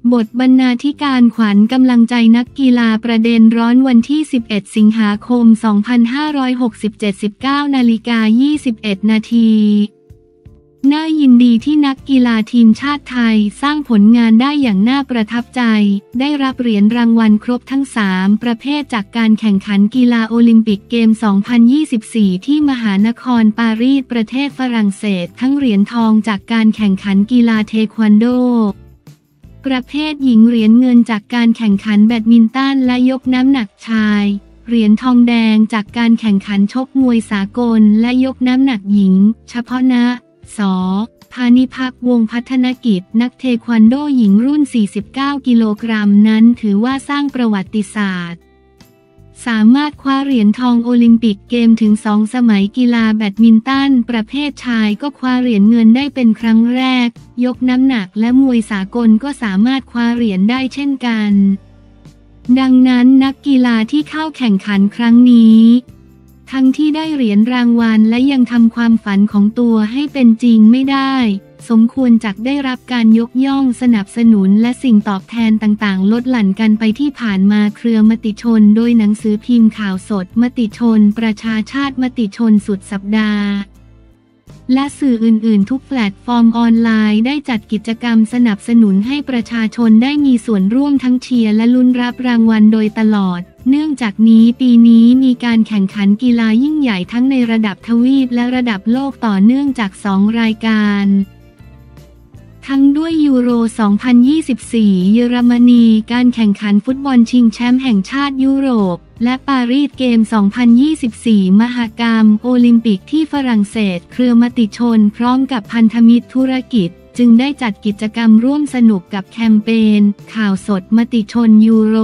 บทบรรณาธิการขวัญกำลังใจนักกีฬาประเด็นร้อนวันที่ 11 สิงหาคม 2567 19:21 นาทีน่ายินดีที่นักกีฬาทีมชาติไทยสร้างผลงานได้อย่างน่าประทับใจได้รับเหรียญรางวัลครบทั้ง 3 ประเภทจากการแข่งขันกีฬาโอลิมปิกเกม 2024 ที่มหานครปารีสประเทศฝรั่งเศสทั้งเหรียญทองจากการแข่งขันกีฬาเทควันโดประเภทหญิงเหรียญเงินจากการแข่งขันแบดมินตันและยกน้ำหนักชายเหรียญทองแดงจากการแข่งขันชกมวยสากลและยกน้ำหนักหญิงเฉพาะนะส.พานิภักวงศ์พัฒนกิจนักเทควันโดหญิงรุ่น 49 กิโลกรัมนั้นถือว่าสร้างประวัติศาสตร์สามารถคว้าเหรียญทองโอลิมปิกเกมถึง 2 สมัยกีฬาแบดมินตันประเภทชายก็คว้าเหรียญเงินได้เป็นครั้งแรกยกน้ำหนักและมวยสากลก็สามารถคว้าเหรียญได้เช่นกันดังนั้นนักกีฬาที่เข้าแข่งขันครั้งนี้ทั้งที่ได้เหรียญรางวัลและยังทำความฝันของตัวให้เป็นจริงไม่ได้สมควรจักได้รับการยกย่องสนับสนุนและสิ่งตอบแทนต่างๆลดหลั่นกันไปที่ผ่านมาเครือมติชนโดยหนังสือพิมพ์ข่าวสดมติชนประชาชาติมติชนสุดสัปดาห์และสื่ออื่นๆทุกแพลตฟอร์มออนไลน์ได้จัดกิจกรรมสนับสนุนให้ประชาชนได้มีส่วนร่วมทั้งเชียร์และลุ้นรับรางวัลโดยตลอดเนื่องจากนี้ปีนี้มีการแข่งขันกีฬายิ่งใหญ่ทั้งในระดับทวีปและระดับโลกต่อเนื่องจาก 2 รายการทั้งด้วยยูโร 2024 เยอรมนีการแข่งขันฟุตบอลชิงแชมป์แห่งชาติยุโรปและปารีสเกม 2024 มหกรรมโอลิมปิกที่ฝรั่งเศสเครือมติชนพร้อมกับพันธมิตรธุรกิจจึงได้จัดกิจกรรมร่วมสนุกกับแคมเปญข่าวสดมติชนยูโร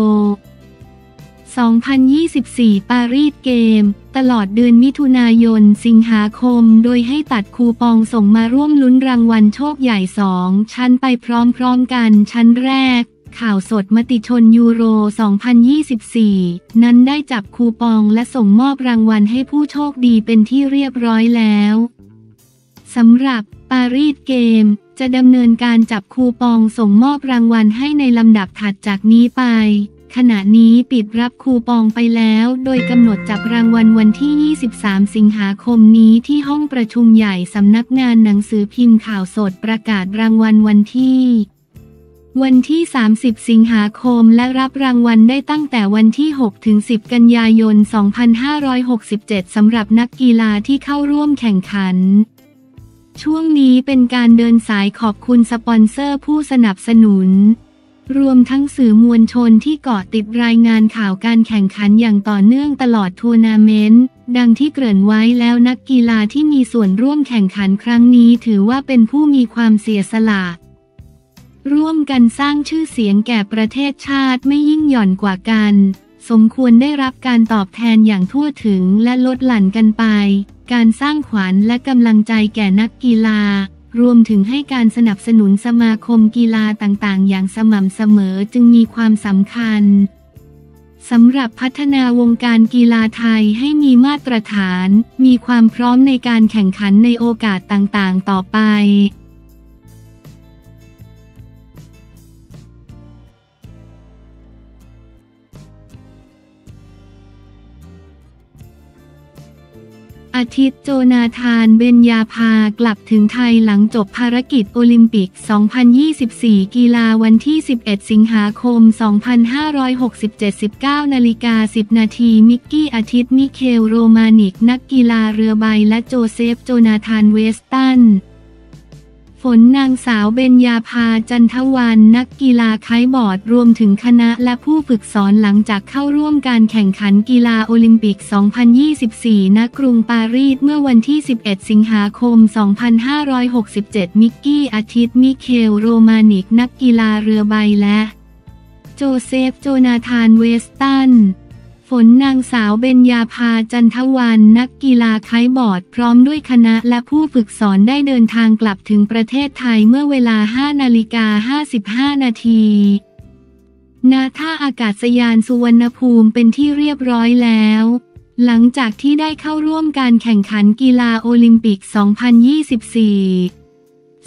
2024 ปารีสเกมตลอดเดือนมิถุนายนสิงหาคมโดยให้ตัดคูปองส่งมาร่วมลุ้นรางวัลโชคใหญ่ 2 ชั้นไปพร้อมๆกันชั้นแรกข่าวสดมติชนยูโร 2024 นั้นได้จับคูปองและส่งมอบรางวัลให้ผู้โชคดีเป็นที่เรียบร้อยแล้วสำหรับปารีสเกมจะดำเนินการจับคูปองส่งมอบรางวัลให้ในลำดับถัดจากนี้ไปขณะนี้ปิดรับคูปองไปแล้วโดยกำหนดจับรางวัลวันที่ 23 สิงหาคมนี้ที่ห้องประชุมใหญ่สำนักงานหนังสือพิมพ์ข่าวสดประกาศรางวัลวันที่ 30 สิงหาคมและรับรางวัลได้ตั้งแต่วันที่ 6 ถึง 10 กันยายน 2567 สำหรับนักกีฬาที่เข้าร่วมแข่งขันช่วงนี้เป็นการเดินสายขอบคุณสปอนเซอร์ผู้สนับสนุนรวมทั้งสื่อมวลชนที่เกาะติดรายงานข่าวการแข่งขันอย่างต่อเนื่องตลอดทัวร์นาเมนต์ดังที่เกริ่นไว้แล้วนักกีฬาที่มีส่วนร่วมแข่งขันครั้งนี้ถือว่าเป็นผู้มีความเสียสละร่วมกันสร้างชื่อเสียงแก่ประเทศชาติไม่ยิ่งหย่อนกว่ากันสมควรได้รับการตอบแทนอย่างทั่วถึงและลดหลั่นกันไปการสร้างขวัญและกำลังใจแก่นักกีฬารวมถึงให้การสนับสนุนสมาคมกีฬาต่างๆอย่างสม่ำเสมอจึงมีความสำคัญสำหรับพัฒนาวงการกีฬาไทยให้มีมาตรฐานมีความพร้อมในการแข่งขันในโอกาสต่างๆต่อไปอาทิตย์โจนาธานเบญญาภากลับถึงไทยหลังจบภารกิจโอลิมปิก 2024 กีฬาวันที่ 11 สิงหาคม 2567 19:10 นาทีมิกกี้อาทิตย์มิเคลโรมานิกนักกีฬาเรือใบและโจเซฟโจนาธานเวสตันฝนนางสาวเบญญาภาจันทวรรณนักกีฬาไคท์บอร์ดรวมถึงคณะและผู้ฝึกสอนหลังจากเข้าร่วมการแข่งขันกีฬาโอลิมปิก 2024 ณ กรุงปารีสเมื่อวันที่ 11 สิงหาคม 2567 มิกกี้อาทิตย์มิเคลโรมานิกนักกีฬาเรือใบและโจเซฟโจนาธานเวสตันฝนนางสาวเบญญาภาจันทวรรณนักกีฬาไคท์บอร์ดพร้อมด้วยคณะและผู้ฝึกสอนได้เดินทางกลับถึงประเทศไทยเมื่อเวลา 5:55 นาทีณ ท่าอากาศยานสุวรรณภูมิเป็นที่เรียบร้อยแล้วหลังจากที่ได้เข้าร่วมการแข่งขันกีฬาโอลิมปิก 2024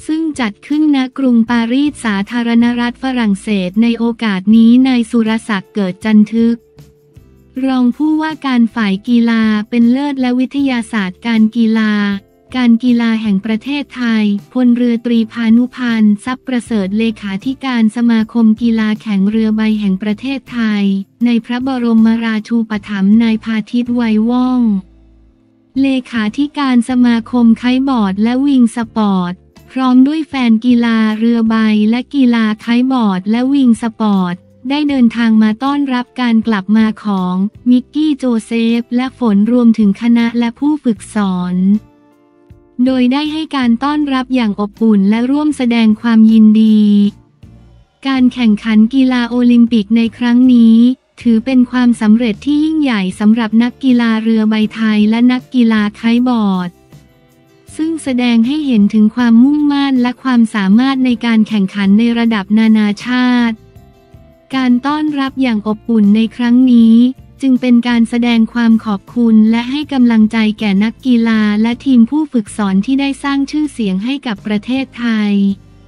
ซึ่งจัดขึ้นณกรุงปารีสสาธารณรัฐฝรั่งเศสในโอกาสนี้นายสุรศักดิ์เกิดจันทึกรองผู้ว่าการฝ่ายกีฬาเป็นเลิศและวิทยาศาสตร์การกีฬาแห่งประเทศไทยพลเรือตรีพานุพันธ์ทรัพย์ประเสริฐเลขาธิการสมาคมกีฬาแข่งเรือใบแห่งประเทศไทยในพระบรมราชูปถัมภ์นายพาทิตย์ไวยว่องเลขาธิการสมาคมไคท์บอร์ดและวิงสปอร์ตพร้อมด้วยแฟนกีฬาเรือใบและกีฬาไคท์บอร์ดและวิงสปอร์ตได้เดินทางมาต้อนรับการกลับมาของมิกกี้โจเซฟและฝนรวมถึงคณะและผู้ฝึกสอนโดยได้ให้การต้อนรับอย่างอบอุ่นและร่วมแสดงความยินดีการแข่งขันกีฬาโอลิมปิกในครั้งนี้ถือเป็นความสำเร็จที่ยิ่งใหญ่สำหรับนักกีฬาเรือใบไทยและนักกีฬาไคท์บอร์ดซึ่งแสดงให้เห็นถึงความมุ่งมั่นและความสามารถในการแข่งขันในระดับนานาชาติการต้อนรับอย่างอบอุ่นในครั้งนี้จึงเป็นการแสดงความขอบคุณและให้กำลังใจแก่นักกีฬาและทีมผู้ฝึกสอนที่ได้สร้างชื่อเสียงให้กับประเทศไทย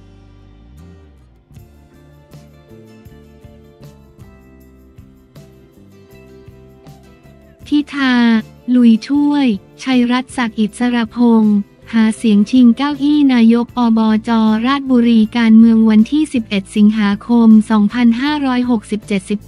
พิธาลุยช่วยชัยรัตน์ศักดิ์อิสรพงษ์หาเสียงชิงเก้าอี้นายกอบจ.ราชบุรีการเมืองวันที่ 11 สิงหาคม 2567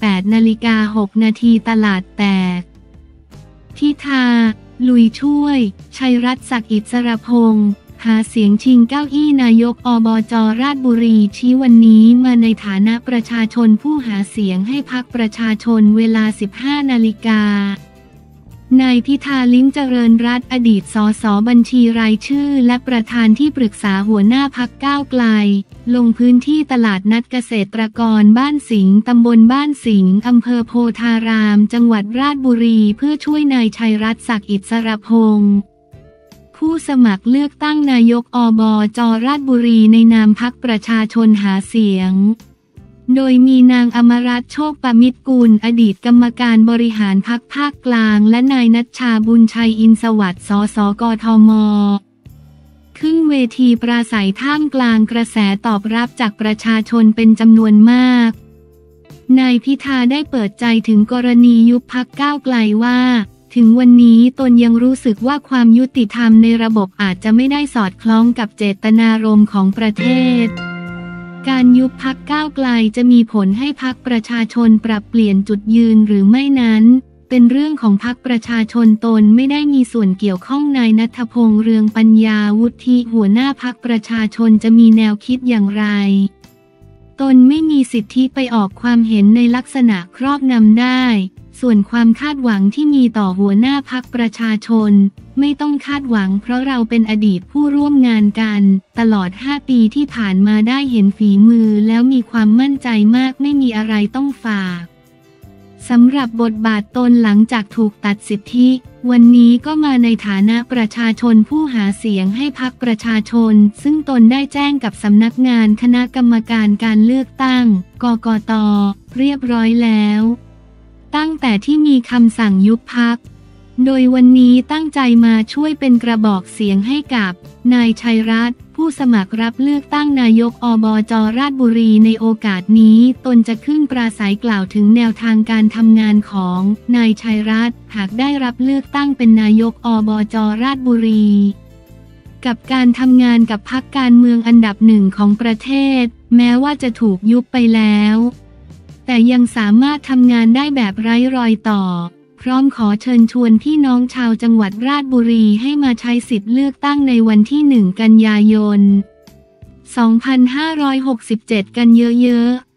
18:06 นาทีตลาดแตกพิธาลุยช่วยชัยรัตน์ศักดิ์อิสรพงษ์หาเสียงชิงเก้าอี้นายกอบจ.ราชบุรีชี้วันนี้มาในฐานะประชาชนผู้หาเสียงให้พรรคประชาชนเวลา 15 นาฬิกานายพิธา ลิ้มเจริญรัตน์อดีตสสบัญชีรายชื่อและประธานที่ปรึกษาหัวหน้าพรรคก้าวไกลลงพื้นที่ตลาดนัดเกษตรกรบ้านสิงห์ตำบลบ้านสิงห์อำเภอโพธารามจังหวัดราชบุรีเพื่อช่วยนายชัยรัตน์ศักดิ์อิสรพงษ์ผู้สมัครเลือกตั้งนายกอบจ.ราชบุรีในนามพรรคประชาชนหาเสียงโดยมีนางอมรัตน์โชคปมิตรกุลอดีตกรรมการบริหารพรรคภาคกลางและนายณัชชาบุญชัยอินทร์สวัสดิ์สสกทม.ขึ้นเวทีปราศัยท่ามกลางกระแสตอบรับจากประชาชนเป็นจำนวนมากนายพิธาได้เปิดใจถึงกรณียุบพรรคก้าวไกลว่าถึงวันนี้ตนยังรู้สึกว่าความยุติธรรมในระบบอาจจะไม่ได้สอดคล้องกับเจตนารมณ์ของประเทศการยุบพรรคก้าวไกลจะมีผลให้พรรคประชาชนปรับเปลี่ยนจุดยืนหรือไม่นั้นเป็นเรื่องของพรรคประชาชนตนไม่ได้มีส่วนเกี่ยวข้องนายณัฐพงษ์เรืองปัญญาวุฒิหัวหน้าพรรคประชาชนจะมีแนวคิดอย่างไรตนไม่มีสิทธิไปออกความเห็นในลักษณะครอบงำได้ส่วนความคาดหวังที่มีต่อหัวหน้าพรรคประชาชนไม่ต้องคาดหวังเพราะเราเป็นอดีตผู้ร่วมงานกันตลอด5 ปีที่ผ่านมาได้เห็นฝีมือแล้วมีความมั่นใจมากไม่มีอะไรต้องฝากสำหรับบทบาทตนหลังจากถูกตัดสิทธิวันนี้ก็มาในฐานะประชาชนผู้หาเสียงให้พรรคประชาชนซึ่งตนได้แจ้งกับสำนักงานคณะกรรมการการเลือกตั้งกกต.เรียบร้อยแล้วตั้งแต่ที่มีคำสั่งยุบพรรคโดยวันนี้ตั้งใจมาช่วยเป็นกระบอกเสียงให้กับนายชัยรัตน์ผู้สมัครรับเลือกตั้งนายกอบจ.ราชบุรีในโอกาสนี้ตนจะขึ้นปราศรัยกล่าวถึงแนวทางการทำงานของนายชัยรัตน์หากได้รับเลือกตั้งเป็นนายกอบจ.ราชบุรีกับการทำงานกับพรรคการเมืองอันดับหนึ่งของประเทศแม้ว่าจะถูกยุบไปแล้วแต่ยังสามารถทำงานได้แบบไร้รอยต่อพร้อมขอเชิญชวนพี่น้องชาวจังหวัดราชบุรีให้มาใช้สิทธิ์เลือกตั้งในวันที่ 1 กันยายน 2567 กันเยอะๆ